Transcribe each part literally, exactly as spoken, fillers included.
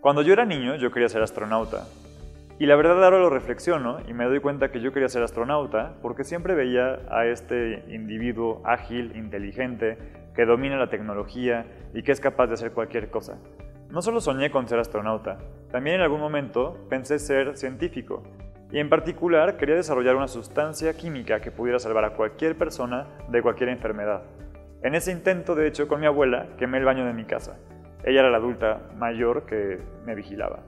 Cuando yo era niño, yo quería ser astronauta. Y la verdad ahora lo reflexiono y me doy cuenta que yo quería ser astronauta porque siempre veía a este individuo ágil, inteligente, que domina la tecnología y que es capaz de hacer cualquier cosa. No solo soñé con ser astronauta, también en algún momento pensé ser científico. Y en particular quería desarrollar una sustancia química que pudiera salvar a cualquier persona de cualquier enfermedad. En ese intento, de hecho, con mi abuela, quemé el baño de mi casa. Ella era la adulta mayor que me vigilaba.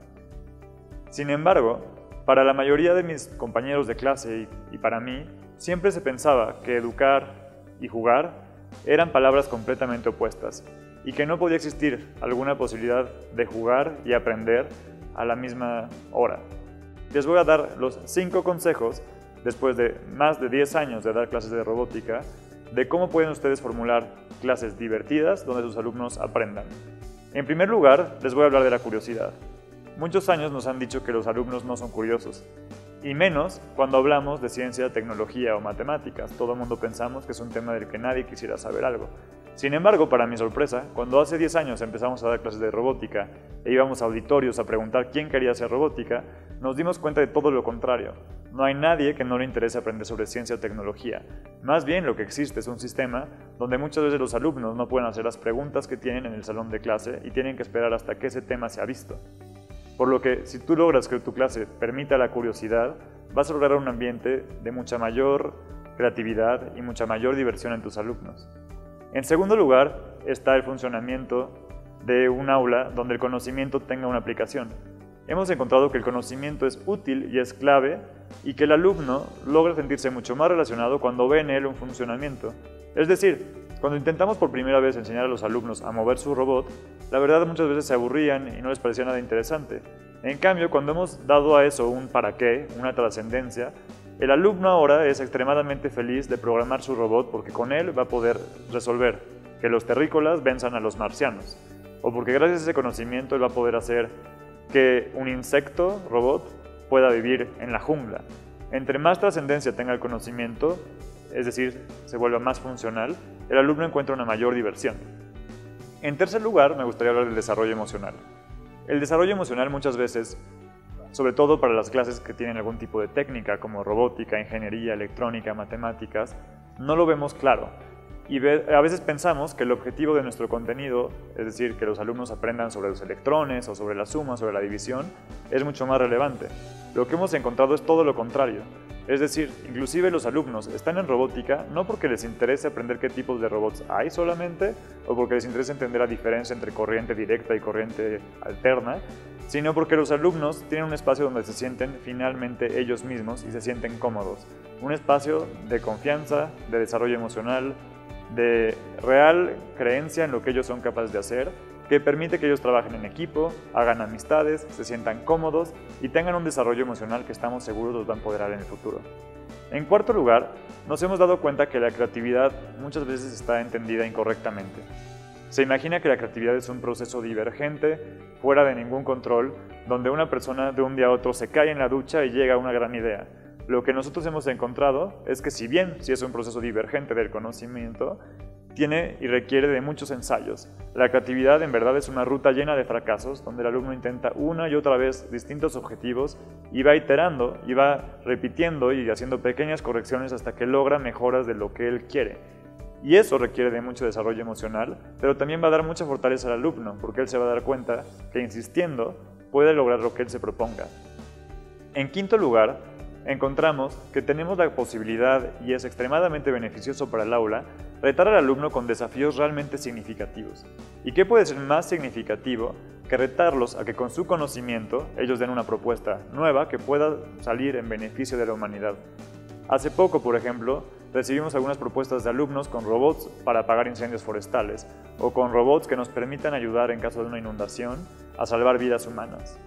Sin embargo, para la mayoría de mis compañeros de clase y, y para mí, siempre se pensaba que educar y jugar eran palabras completamente opuestas y que no podía existir alguna posibilidad de jugar y aprender a la misma hora. Les voy a dar los cinco consejos, después de más de diez años de dar clases de robótica, de cómo pueden ustedes formular clases divertidas donde sus alumnos aprendan. En primer lugar, les voy a hablar de la curiosidad. Muchos años nos han dicho que los alumnos no son curiosos, y menos cuando hablamos de ciencia, tecnología o matemáticas. Todo el mundo pensamos que es un tema del que nadie quisiera saber algo. Sin embargo, para mi sorpresa, cuando hace diez años empezamos a dar clases de robótica e íbamos a auditorios a preguntar quién quería hacer robótica, nos dimos cuenta de todo lo contrario. No hay nadie que no le interese aprender sobre ciencia o tecnología. Más bien lo que existe es un sistema donde muchas veces los alumnos no pueden hacer las preguntas que tienen en el salón de clase y tienen que esperar hasta que ese tema se ha visto. Por lo que, si tú logras que tu clase permita la curiosidad, vas a lograr un ambiente de mucha mayor creatividad y mucha mayor diversión en tus alumnos. En segundo lugar, está el funcionamiento de un aula donde el conocimiento tenga una aplicación. Hemos encontrado que el conocimiento es útil y es clave y que el alumno logra sentirse mucho más relacionado cuando ve en él un funcionamiento. Es decir, cuando intentamos por primera vez enseñar a los alumnos a mover su robot, la verdad muchas veces se aburrían y no les parecía nada interesante. En cambio, cuando hemos dado a eso un para qué, una trascendencia, el alumno ahora es extremadamente feliz de programar su robot porque con él va a poder resolver que los terrícolas venzan a los marcianos, o porque gracias a ese conocimiento él va a poder hacer que un insecto robot pueda vivir en la jungla. Entre más trascendencia tenga el conocimiento, es decir, se vuelva más funcional, el alumno encuentra una mayor diversión. En tercer lugar, me gustaría hablar del desarrollo emocional. El desarrollo emocional muchas veces, sobre todo para las clases que tienen algún tipo de técnica como robótica, ingeniería, electrónica, matemáticas, no lo vemos claro. Y a veces pensamos que el objetivo de nuestro contenido, es decir, que los alumnos aprendan sobre los electrones o sobre la suma, sobre la división, es mucho más relevante. Lo que hemos encontrado es todo lo contrario. Es decir, inclusive los alumnos están en robótica no porque les interese aprender qué tipos de robots hay solamente, o porque les interese entender la diferencia entre corriente directa y corriente alterna, sino porque los alumnos tienen un espacio donde se sienten finalmente ellos mismos y se sienten cómodos. Un espacio de confianza, de desarrollo emocional, de real creencia en lo que ellos son capaces de hacer, que permite que ellos trabajen en equipo, hagan amistades, se sientan cómodos y tengan un desarrollo emocional que estamos seguros los va a empoderar en el futuro. En cuarto lugar, nos hemos dado cuenta que la creatividad muchas veces está entendida incorrectamente. Se imagina que la creatividad es un proceso divergente, fuera de ningún control, donde una persona de un día a otro se cae en la ducha y llega a una gran idea. Lo que nosotros hemos encontrado es que si bien sí es un proceso divergente del conocimiento, tiene y requiere de muchos ensayos. La creatividad en verdad es una ruta llena de fracasos, donde el alumno intenta una y otra vez distintos objetivos y va iterando y va repitiendo y haciendo pequeñas correcciones hasta que logra mejoras de lo que él quiere. Y eso requiere de mucho desarrollo emocional, pero también va a dar mucha fortaleza al alumno, porque él se va a dar cuenta que insistiendo puede lograr lo que él se proponga. En quinto lugar, encontramos que tenemos la posibilidad, y es extremadamente beneficioso para el aula, retar al alumno con desafíos realmente significativos. ¿Y qué puede ser más significativo que retarlos a que con su conocimiento ellos den una propuesta nueva que pueda salir en beneficio de la humanidad? Hace poco, por ejemplo, recibimos algunas propuestas de alumnos con robots para apagar incendios forestales o con robots que nos permitan ayudar en caso de una inundación a salvar vidas humanas.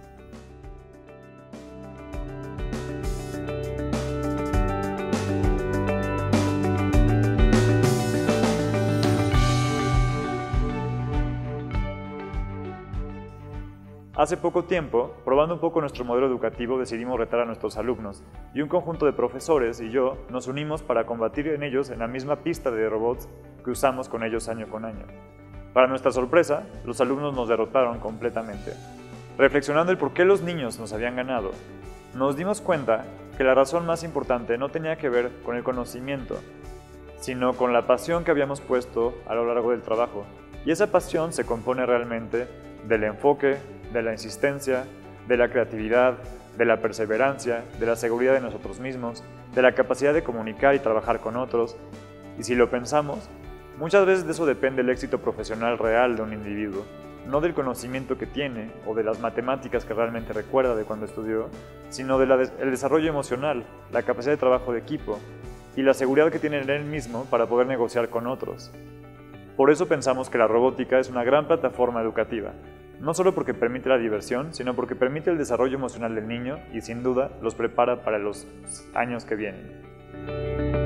Hace poco tiempo, probando un poco nuestro modelo educativo, decidimos retar a nuestros alumnos y un conjunto de profesores y yo nos unimos para combatir en ellos en la misma pista de robots que usamos con ellos año con año. Para nuestra sorpresa, los alumnos nos derrotaron completamente. Reflexionando el por qué los niños nos habían ganado, nos dimos cuenta que la razón más importante no tenía que ver con el conocimiento, sino con la pasión que habíamos puesto a lo largo del trabajo. Y esa pasión se compone realmente del enfoque, de la insistencia, de la creatividad, de la perseverancia, de la seguridad de nosotros mismos, de la capacidad de comunicar y trabajar con otros. Y si lo pensamos, muchas veces de eso depende el éxito profesional real de un individuo, no del conocimiento que tiene o de las matemáticas que realmente recuerda de cuando estudió, sino del de desarrollo emocional, la capacidad de trabajo de equipo y la seguridad que tiene en él mismo para poder negociar con otros. Por eso pensamos que la robótica es una gran plataforma educativa, no solo porque permite la diversión, sino porque permite el desarrollo emocional del niño y sin duda los prepara para los años que vienen.